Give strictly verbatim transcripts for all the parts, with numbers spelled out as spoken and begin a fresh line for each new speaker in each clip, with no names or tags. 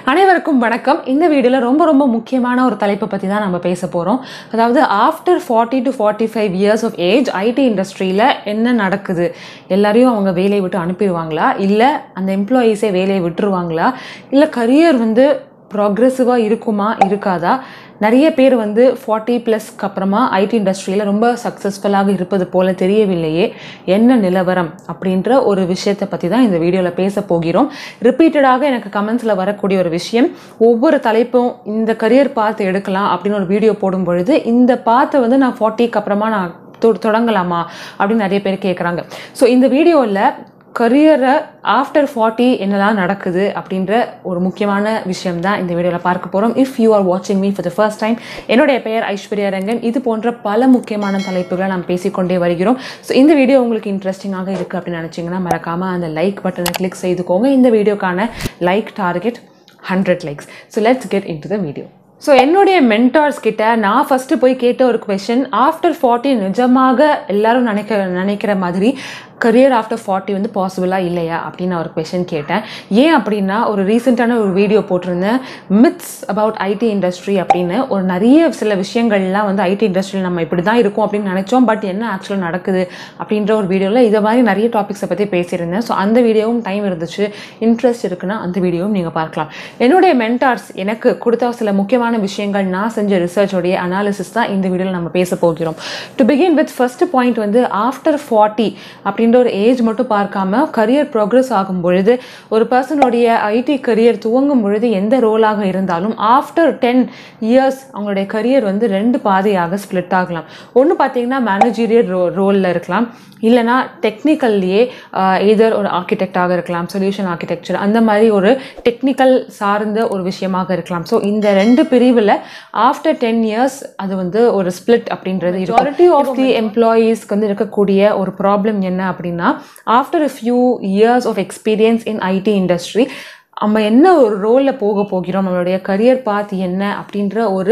அனைவருக்கும் வணக்கம். இந்த வீடியோல ரொம்ப ரொம்ப முக்கியமான ஒரு தலைப்பை பத்தி தான் நம்ம பேச போறோம். அதாவது after forty to forty five years of age IT இண்டஸ்ட்ரியில என்ன நடக்குது? எல்லாரையும் அவங்க வேலையை விட்டு அனுப்பிடுவாங்களா, இல்ல அந்த எம்ப்ளாயீஸே வேலையை விட்டுருவாங்களா, இல்ல கரியர் வந்து ப்ராக்ரெசிவாக இருக்குமா இருக்காதா? நிறைய பேர் வந்து ஃபார்ட்டி ப்ளஸ்க்கு அப்புறமா ஐடி இண்டஸ்ட்ரியில் ரொம்ப சக்ஸஸ்ஃபுல்லாக இருப்பது போல தெரியவில்லையே, என்ன நிலவரம் அப்படின்ற ஒரு விஷயத்தை பற்றி தான் இந்த வீடியோவில் பேச போகிறோம். ரிப்பீட்டடாக எனக்கு கமெண்ட்ஸில் வரக்கூடிய ஒரு விஷயம், ஒவ்வொரு தலைப்பும் இந்த கரியர் பார்த்து எடுக்கலாம் அப்படின்னு ஒரு வீடியோ போடும் பொழுது இந்த பார்த்து வந்து நான் ஃபார்ட்டிக்கு அப்புறமா நான் தொடங்கலாமா அப்படின்னு நிறைய பேர் கேட்குறாங்க. ஸோ இந்த வீடியோவில் கரியரை ஆஃப்டர் ஃபார்ட்டி என்னெல்லாம் நடக்குது அப்படின்ற ஒரு முக்கியமான விஷயம் தான் இந்த வீடியோவில் பார்க்க போகிறோம். இஃப் யூ ஆர் வாட்சிங் me for the first time, என்னுடைய பெயர் ஐஸ்வர்யா ரெங்கன். இது போன்ற பல முக்கியமான தலைப்புகளை நாம் பேசிக்கொண்டே வருகிறோம். ஸோ இந்த வீடியோ உங்களுக்கு இன்ட்ரெஸ்டிங்காக இருக்குது அப்படின்னு நினச்சிங்கன்னா மறக்காமல் அந்த லைக் பட்டனை கிளிக் செய்துக்கோங்க. இந்த வீடியோக்கான like target hundred likes. So let's get into the video. So என்னுடைய மென்டார்ஸ் கிட்ட நான் ஃபஸ்ட்டு போய் கேட்ட ஒரு கொஷின், ஆஃப்டர் ஃபார்ட்டி நிஜமாக எல்லாரும் நினைக்க நினைக்கிற மாதிரி கரியர் ஆஃப்டர் ஃபார்ட்டி வந்து பாசிபிளாக இல்லையா அப்படின்னு நான் ஒரு கொஷின் கேட்டேன். ஏன் அப்படின்னா, ஒரு ரீசெண்டான ஒரு வீடியோ போட்டிருந்தேன், மித்ஸ் அபவுட் ஐடி இண்டஸ்ட்ரி அப்படின்னு. ஒரு நிறைய சில விஷயங்கள்லாம் வந்து ஐடி இண்டஸ்ட்ரியில் நம்ம இப்படி தான் இருக்கும் அப்படின்னு நினச்சோம், பட் என்ன ஆக்சுவலாக நடக்குது அப்படின்ற ஒரு வீடியோவில் இதை மாதிரி நிறைய டாபிக்ஸை பற்றி பேசியிருந்தேன். ஸோ அந்த வீடியோவும் டைம் இருந்துச்சு, இன்ட்ரெஸ்ட் இருக்குன்னா அந்த வீடியோவும் நீங்கள் பார்க்கலாம். என்னுடைய மென்டார்ஸ் எனக்கு கொடுத்த சில முக்கியமான விஷயங்கள், நான் செஞ்ச ரிசர்ச்சோடைய அனாலிசிஸ் தான் இந்த வீடியோவில் நம்ம பேச போகிறோம். To begin with first point வந்து, ஆஃப்டர் ஃபார்ட்டி அப்படின்னு ஒரு ஏஜ் மட்டும் பார்க்காம கரியர் ப்ரோக்ரஸ் ஆகும் பொழுது, ஒரு பர்சனுடைய ஐடி கரியர் துவங்கும் பொழுது எந்த ரோலாக இருந்தாலும் ஆஃப்டர் டென் இயர்ஸ் அவங்களுடைய கரியர் வந்து ரெண்டு பாதையாக ஸ்பிளிட் ஆகலாம். ஒன்று பார்த்தீங்கன்னா மேனேஜரியல் ரோ ரோலில் இருக்கலாம், இல்லைனா டெக்னிக்கல்லையே எதர் ஒரு ஆர்கிடெக்டாக இருக்கலாம், சொல்யூஷன் ஆர்கிடெக்சர், அந்த மாதிரி ஒரு டெக்னிக்கல் சார்ந்த ஒரு விஷயமாக இருக்கலாம். ஸோ இந்த ரெண்டு பிரிவில் ஆஃப்டர் டென் இயர்ஸ் அது வந்து ஒரு ஸ்பிளிட் அப்படின்றது. மெஜாரிட்டி ஆஃப் தி எம்ப்ளாயீஸ்க்கு வந்து இருக்கக்கூடிய ஒரு ப்ராப்ளம் என்ன அப்படின்னா, after a few years of experience in IT industry நம்ம என்ன ஒரு ரோலில் போக போகிறோம், நம்மளுடைய கரியர் பாத் என்ன அப்படின்ற ஒரு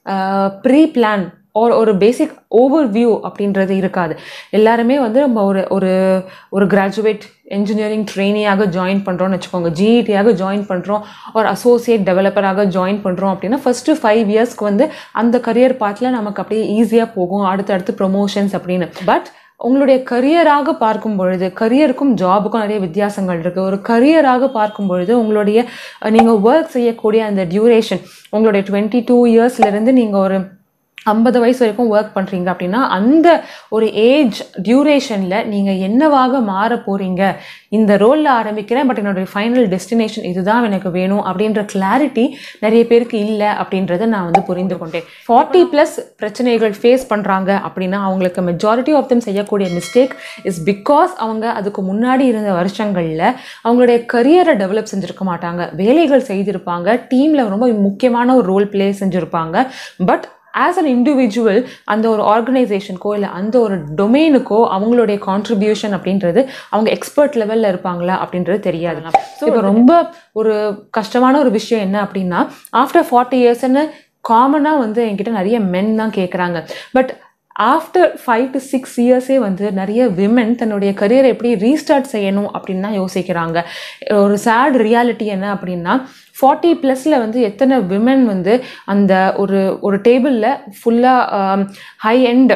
ப்ரீ பிளான் ஒரு ஒரு பேசிக் ஓவர் வியூ அப்படின்றது இருக்காது. எல்லாருமே வந்து நம்ம ஒரு ஒரு ஒரு கிராஜுவேட் என்ஜினியரிங் ட்ரெயினியாக ஜாயின் பண்ணுறோம்னு வச்சுக்கோங்க, ஜிஇடியாக ஜாயின் பண்ணுறோம், ஒரு அசோசியேட் டெவலப்பராக ஜாயின் பண்ணுறோம் அப்படின்னா ஃபஸ்ட்டு ஃபைவ் இயர்ஸ்க்கு வந்து அந்த கரியர் பாத்தில் நமக்கு அப்படியே ஈஸியாக போகும், அடுத்தடுத்து ப்ரொமோஷன்ஸ் அப்படின்னு. பட் உங்களுடைய கரியராக பார்க்கும் பொழுது, கரியருக்கும் ஜாபுக்கும் நிறைய வித்தியாசங்கள் இருக்குது. ஒரு கரியராக பார்க்கும் பொழுது உங்களுடைய நீங்கள் ஒர்க் செய்யக்கூடிய அந்த டியூரேஷன், உங்களுடைய டுவெண்ட்டி டூ இயர்ஸ்லேருந்து நீங்கள் ஒரு ஐம்பது வயசு வரைக்கும் ஒர்க் பண்ணுறீங்க அப்படின்னா அந்த ஒரு ஏஜ் டியூரேஷனில் நீங்கள் என்னவாக மாற போகிறீங்க, இந்த ரோலில் ஆரம்பிக்கிறேன் பட் என்னுடைய ஃபைனல் டெஸ்டினேஷன் இதுதான் எனக்கு வேணும் அப்படின்ற கிளாரிட்டி நிறைய பேருக்கு இல்லை அப்படின்றத நான் வந்து புரிந்து கொண்டேன். ஃபார்ட்டி ப்ளஸ் பிரச்சனைகள் ஃபேஸ் பண்ணுறாங்க அப்படின்னா அவங்களுக்கு மெஜாரிட்டி ஆஃப் தம் செய்யக்கூடிய மிஸ்டேக் இஸ் பிகாஸ் அவங்க அதுக்கு முன்னாடி இருந்த வருஷங்களில் அவங்களுடைய கரியரை டெவலப் செஞ்சுருக்க மாட்டாங்க, வேலைகள் செய்திருப்பாங்க, டீமில் ரொம்ப முக்கியமான ஒரு ரோல் பிளே செஞ்சுருப்பாங்க. பட் ஆஸ் அன் இண்டிவிஜுவல் அந்த ஒரு ஆர்கனைசேஷனுக்கோ இல்லை அந்த ஒரு டொமைனுக்கோ அவங்களுடைய கான்ட்ரிபியூஷன் அப்படின்றது அவங்க எக்ஸ்பர்ட் லெவலில் இருப்பாங்களா அப்படின்றது தெரியாது. ஸோ இப்போ ரொம்ப ஒரு கஷ்டமான ஒரு விஷயம் என்ன அப்படின்னா, ஆஃப்டர் ஃபார்ட்டி இயர்ஸ்ன்னு காமனாக வந்து என்கிட்ட நிறைய மென் தான் கேட்குறாங்க. But after five to six இயர்ஸே வந்து நிறைய விமென் தன்னுடைய கரியரை எப்படி ரீஸ்டார்ட் செய்யணும் அப்படின்னு தான் யோசிக்கிறாங்க. ஒரு சேட் ரியாலிட்டி என்ன அப்படின்னா, ஃபார்ட்டி ப்ளஸில் வந்து எத்தனை விமென் வந்து அந்த ஒரு ஒரு டேபிளில் ஃபுல்லாக ஹை எண்ட்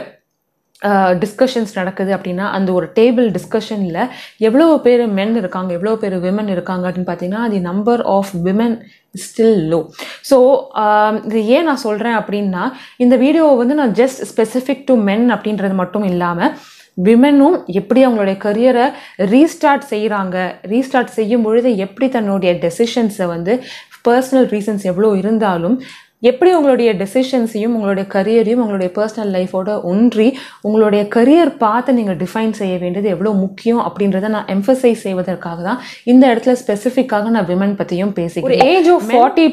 டிஸ்கஷன்ஸ் நடக்குது அப்படின்னா அந்த ஒரு டேபிள் டிஸ்கஷனில் எவ்வளோ பேர் மென் இருக்காங்க, எவ்வளோ பேர் விமன் இருக்காங்க அப்படின்னு பார்த்தீங்கன்னா the number of women still low. So இது ஏன் நான் சொல்கிறேன் அப்படின்னா, இந்த வீடியோவை வந்து நான் ஜஸ்ட் ஸ்பெசிஃபிக் டு மென் அப்படின்றது மட்டும் இல்லாமல் விமெனும் எப்படி அவங்களுடைய கரியரை ரீஸ்டார்ட் செய்கிறாங்க, ரீஸ்டார்ட் செய்யும் பொழுது எப்படி தன்னுடைய டெசிஷன்ஸை வந்து பர்சனல் ரீசன்ஸ் எவ்வளோ இருந்தாலும் எப்படி உங்களுடைய டெசிஷன்ஸையும் உங்களுடைய கரியரையும் உங்களுடைய பர்சனல் லைஃபோட ஒன்றி உங்களுடைய கரியர் பார்த்து நீங்கள் டிஃபைன் செய்ய வேண்டியது எவ்வளோ முக்கியம் அப்படின்றத நான் எம்ஃபசைஸ் செய்வதற்காக தான் இந்த இடத்துல ஸ்பெசிஃபிக்காக நான் விமன் பற்றியும் பேசிக்கிறேன். ஒரு ஏஜ் ஆஃப் ஃபார்ட்டி ப்ளஸ்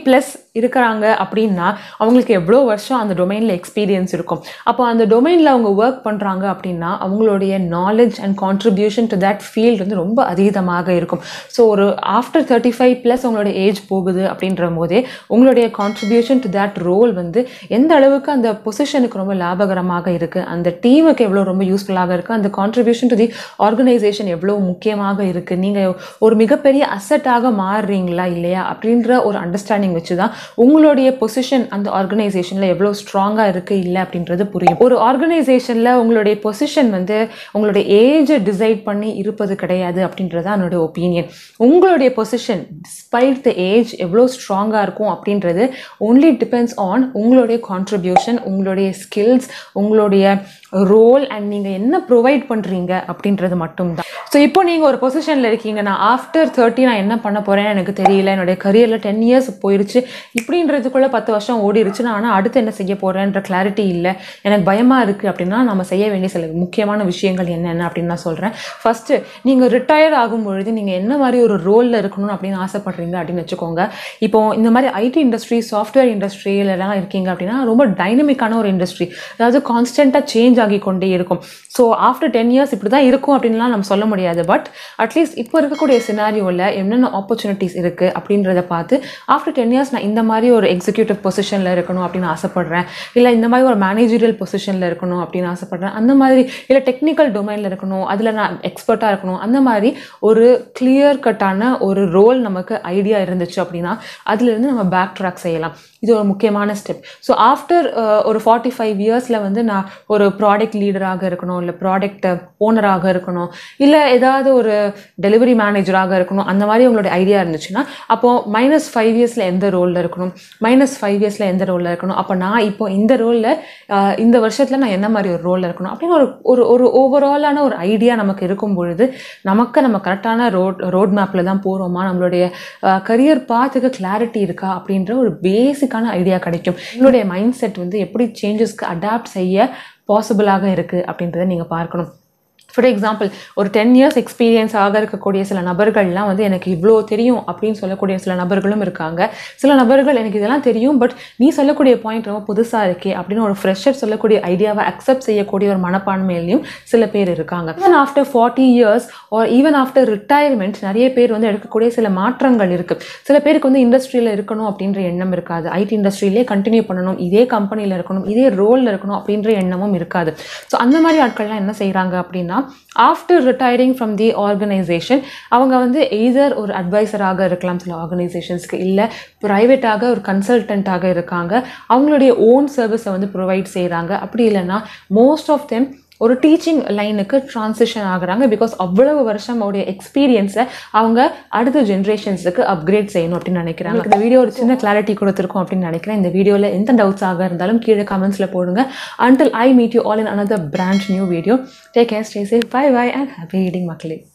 இருக்கிறாங்க அப்படின்னா அவங்களுக்கு எவ்வளோ வருஷம் அந்த டொமைனில் எக்ஸ்பீரியன்ஸ் இருக்கும். அப்போ அந்த டொமைனில் அவங்க ஒர்க் பண்ணுறாங்க அப்படின்னா அவங்களுடைய knowledge and contribution to that field வந்து ரொம்ப அதீதமாக இருக்கும். ஸோ ஒரு ஆஃப்டர் தேர்ட்டி ஃபைவ் ப்ளஸ் உங்களுடைய ஏஜ் போகுது அப்படின்ற போதே உங்களுடைய கான்ட்ரிபியூஷன் டு தட் ரோல் வந்து எந்த அளவுக்கு அந்த பொசிஷனுக்கு ரொம்ப லாபகரமாக இருக்குது, அந்த டீமுக்கு எவ்வளோ ரொம்ப யூஸ்ஃபுல்லாக இருக்குது, அந்த கான்ட்ரிபியூஷன் டு தி ஆர்கனைசேஷன் எவ்வளோ முக்கியமாக இருக்குது, நீங்கள் ஒரு மிகப்பெரிய அசட்டாக மாறுறீங்களா இல்லையா அப்படின்ற ஒரு அண்டர்ஸ்டாண்டிங் வச்சு தான் உங்களுடைய பொசிஷன் அந்த ஆர்கனைசேஷனில் எவ்வளோ ஸ்ட்ராங்காக இருக்குது இல்லை அப்படின்றது புரியும். ஒரு ஆர்கனைசேஷனில் உங்களுடைய பொசிஷன் வந்து உங்களுடைய ஏஜை டிசைட் பண்ணி இருப்பது கிடையாது அப்படின்றது தான் என்னுடைய ஒப்பீனியன். உங்களுடைய பொசிஷன் டிஸ்பைட் த ஏஜ் எவ்வளோ ஸ்ட்ராங்காக இருக்கும் அப்படின்றது ஒன்லி டிபெண்ட்ஸ் ஆன் உங்களுடைய கான்ட்ரிபியூஷன், உங்களுடைய ஸ்கில்ஸ், உங்களுடைய ரோல் அண்ட் நீங்கள் என்ன ப்ரொவைட் பண்ணுறீங்க அப்படின்றது மட்டும்தான். ஸோ இப்போ நீங்கள் ஒரு பொசிஷனில் இருக்கீங்க, நான் ஆஃப்டர் தேர்ட்டி நான் என்ன பண்ண போகிறேன்னு எனக்கு தெரியல, என்னுடைய கரியரில் டென் இயர்ஸ் போயிடுச்சு, இப்படின்றதுக்குள்ளே பத்து வருஷம் ஓடிடுச்சு, நான் ஆனால் அடுத்து என்ன செய்ய போகிறேன்ற கிளாரிட்டி இல்லை, எனக்கு பயமாக இருக்குது அப்படின்னா நம்ம செய்ய வேண்டிய சில முக்கியமான விஷயங்கள் என்னென்ன அப்படின்னு நான் சொல்கிறேன். ஃபஸ்ட்டு, நீங்கள் ரிட்டையர் ஆகும் பொழுது நீங்கள் என்ன மாதிரி ஒரு ரோலில் இருக்கணும் அப்படின்னு ஆசைப்படுறீங்க அப்படின்னு வச்சுக்கோங்க. இப்போ இந்த மாதிரி ஐடி இண்டஸ்ட்ரி, சாஃப்ட்வேர் இண்டஸ்ட்ரியிலலாம் இருக்கீங்க அப்படின்னா ரொம்ப டைனமிக்கான ஒரு இண்டஸ்ட்ரி, அதாவது கான்ஸ்டண்ட்டாக சேஞ்ச் ஆகி கொண்டே இருக்கும். ஸோ ஆஃப்டர் டென் இயர்ஸ் இப்படி தான் இருக்கும் அப்படின்லாம் நம்ம சொல்ல முடியாது. பட் அட்லீஸ்ட் இப்போ இருக்கக்கூடிய சினாரியோவில் என்னென்ன ஆப்பர்ச்சுனிட்டிஸ் இருக்குது அப்படின்றத பார்த்து ஆஃப்டர் டென் இயர்ஸ் நான் இந்த மாதிரி ஒரு எக்ஸிக்யூட்டிவ் பொசிஷனில் இருக்கணும் அப்படின்னு ஆசைப்படுறேன், இல்லை இந்த மாதிரி ஒரு மேனேஜரியல் பொசிஷனில் இருக்கணும் அப்படின்னு ஆசைப்படுறேன், அந்த மாதிரி இல்லை டெக்னிக்கல் டொமைனில் இருக்கணும், அதில் நான் எக்ஸ்பர்ட்டாக இருக்கணும், அந்த மாதிரி ஒரு கிளியர் கட்டான ஒரு ரோல் நமக்கு ஐடியா இருந்துச்சு அப்படின்னா அதுலேருந்து நம்ம பேக் ட்ராக் செய்யலாம். இது ஒரு முக்கியமான ஸ்டெப். ஸோ ஆஃப்டர் ஒரு ஃபார்ட்டி ஃபைவ் இயர்ஸில் வந்து நான் ஒரு ப்ராடக்ட் லீடராக இருக்கணும், இல்லை ப்ராடக்ட் ஓனராக இருக்கணும், இல்லை ஏதாவது ஒரு டெலிவரி மேனேஜராக இருக்கணும், அந்த மாதிரி உங்களுடைய ஐடியா இருந்துச்சுன்னா அப்போது மைனஸ் ஃபைவ் இயர்ஸில் எந்த ரோலில் இருக்கணும், மைனஸ் ஃபைவ் இயர்ஸில் எந்த ரோலில் இருக்கணும், அப்போ நான் இப்போ இந்த ரோலில் இந்த வருஷத்தில் நான் என்ன மாதிரி ஒரு ரோலில் இருக்கணும் அப்படின்னு ஒரு ஒரு ஒரு ஓவராலான ஒரு ஐடியா நமக்கு இருக்கும் பொழுது நமக்கு நம்ம கரெக்டான ரோட் ரோட் மேப்பில் தான் போகிறோமா, நம்மளுடைய கரியர் பாத்துக்கு கிளாரிட்டி இருக்கா அப்படின்ற ஒரு பேசிக்கான ஐடியா கிடைக்கும். உங்களுடைய மைண்ட் செட் வந்து எப்படி சேஞ்சஸ்க்கு அடாப்ட் செய்ய பாசிபிளாக இருக்குது அப்படின்றத நீங்கள் பார்க்கணும். ஃபார் எக்ஸாம்பிள், ஒரு டென் இயர்ஸ் எக்ஸ்பீரியன்ஸ் ஆக இருக்கக்கூடிய சில நபர்கள்லாம் வந்து எனக்கு இவ்வளோ தெரியும் அப்படின்னு சொல்லக்கூடிய சில நபர்களும் இருக்காங்க. சில நபர்கள் எனக்கு இதெல்லாம் தெரியும் பட் நீ சொல்லக்கூடிய பாயிண்ட் ரொம்ப புதுசாக இருக்கே அப்படின்னு ஒரு ஃப்ரெஷர் சொல்லக்கூடிய ஐடியாவை அக்செப்ட் செய்யக்கூடிய ஒரு மனப்பான்மையிலையும் சில பேர் இருக்காங்க. Even after forty years or even after retirement நிறைய பேர் வந்து எடுக்கக்கூடிய சில மாற்றங்கள் இருக்குது. சில பேருக்கு வந்து இண்டஸ்ட்ரியில் இருக்கணும் அப்படின்ற எண்ணம் இருக்காது, ஐடி இண்டஸ்ட்ரியிலே கண்டினியூ பண்ணணும், இதே கம்பெனியில் இருக்கணும், இதே ரோலில் இருக்கணும் அப்படின்ற எண்ணமும் இருக்காது. ஸோ அந்த மாதிரி ஆட்கள்லாம் என்ன செய்கிறாங்க அப்படின்னா after retiring from the organisation அவங்க வந்து எய்தர் ஒரு அட்வைசராக இருக்கலாம் சில ஆர்கனைசேஷன்ஸ்க்கு, இல்லை ப்ரைவேட்டாக ஒரு கன்சல்டண்ட்டாக இருக்காங்க, அவங்களுடைய ஓன் சர்வீஸை வந்து ப்ரொவைட் செய்கிறாங்க. அப்படி இல்லைன்னா மோஸ்ட் ஆஃப் தெம் ஒரு டீச்சிங் லைனுக்கு ட்ரான்சிஷன் ஆகுறாங்க. பிகாஸ் அவ்வளவு வருஷம் அவருடைய எக்ஸ்பீரியன்ஸை அவங்க அடுத்த ஜென்ரேஷன்ஸுக்கு அப்கிரேட் செய்யணும் அப்படின்னு நினைக்கிறாங்க. இந்த வீடியோ ஒரு சின்ன கிளாரிட்டி கொடுத்துருக்கோம் அப்படின்னு நினைக்கிறேன். இந்த வீடியோவில் எந்த டவுட்ஸ் ஆக இருந்தாலும் கீழே கமெண்ட்ஸில் போடுங்க. Until I meet you all in another brand new video, take care, stay safe, bye bye and happy reading மக்களே.